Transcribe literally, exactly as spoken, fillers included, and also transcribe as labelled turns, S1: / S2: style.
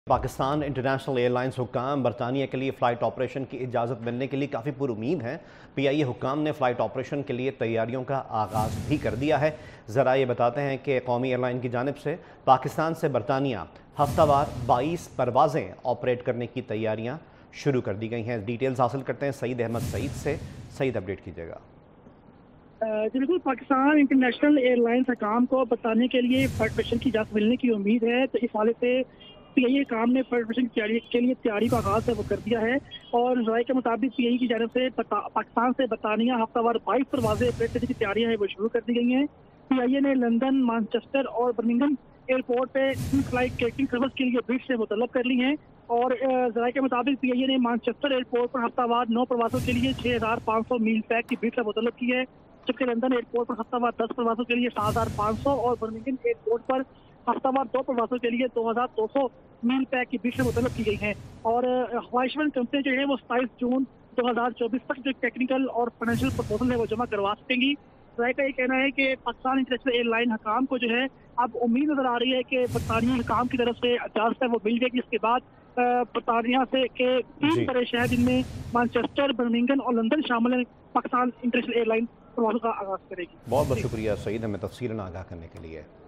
S1: Pakistan international air lines حکام برطانیہ کے لیے فلائٹ آپریشن کی اجازت ملنے کے لیے کافی پر امید ہیں۔ پی آئی اے حکام نے فلائٹ آپریشن کے لیے تیاریوں کا آغاز بھی کر دیا ہے۔ ذرائع یہ بتاتے ہیں کہ قومی ایئر لائن کی جانب سے پاکستان سے برطانیہ ہفتہ وار بائیس پروازیں آپریٹ کرنے کی تیاریاں شروع کر دی گئی ہیں۔ ڈیٹیلز حاصل کرتے ہیں سعید احمد سعید سے۔ سعید اپڈیٹ کیجیے گا۔
S2: بالکل، پاکستان انٹرنیشنل ایئر لائنز حکام کو برطانیہ کے لیے فلائٹ آپریشن کی اجازت ملنے کی امید ہے، تو اس حوالے سے پی آئی اے حکام نے فلائٹ آپریشن کے لیے تیاری کا آغاز ہے وہ کر دیا ہے، اور ذرائع کے مطابق پی آئی اے کی جانب سے پاکستان سے برطانیہ ہفتہ وار بائیس پروازیں آپریٹ کرنے کی تیاریاں ہیں وہ شروع کر دی گئی ہیں۔ پی آئی اے نے لندن، مانچسٹر اور برمنگھم ایئرپورٹ پہ فلائٹ کیٹرنگ سروس کے لیے بڈ سے مطلب کر لی ہیں، اور ذرائع کے مطابق پی آئی اے نے مانچسٹر ایئرپورٹ پر ہفتہ وار نو پروازوں کے لیے چھ ہزار پانچ سو میل پیک کی بڈ سے مطلب کی ہے، جبکہ لندن ایئرپورٹ پر ہفتہ وار دس پروازوں کے لیے سات ہزار پانچ سو اور برمنگھم ایئرپورٹ پر ہفتہ وار دو پروازوں کے لیے دو ہزار دو سو میل پیک کی بڈ سے مطلب کی گئی ہیں، اور خواہشمند کمپنی جو ہے وہ ستائیس جون دو ہزار چوبیس تک جو ٹیکنیکل اور فائنینشیل پرپوزل ہے وہ جمع کروا سکیں گی۔ ذرائع کا یہ کہنا ہے کہ پاکستان انٹرنیشنل ایئر لائن حکام کو جو ہے اب امید نظر آ رہی ہے کہ برطانیہ حکام کی طرف سے اجازت ہے وہ مل جائے گی، اس کے بعد برطانیہ سے کہ تین بڑے شہر جن میں مانچسٹر، برمنگھم اور لندن شامل ہیں، پاکستان انٹرنیشنل ایئر لائن پروازوں کا آغاز کرے گی۔
S1: بہت بہت شکریہ سعید ہمیں تفصیلاً آگاہ کرنے کے لیے۔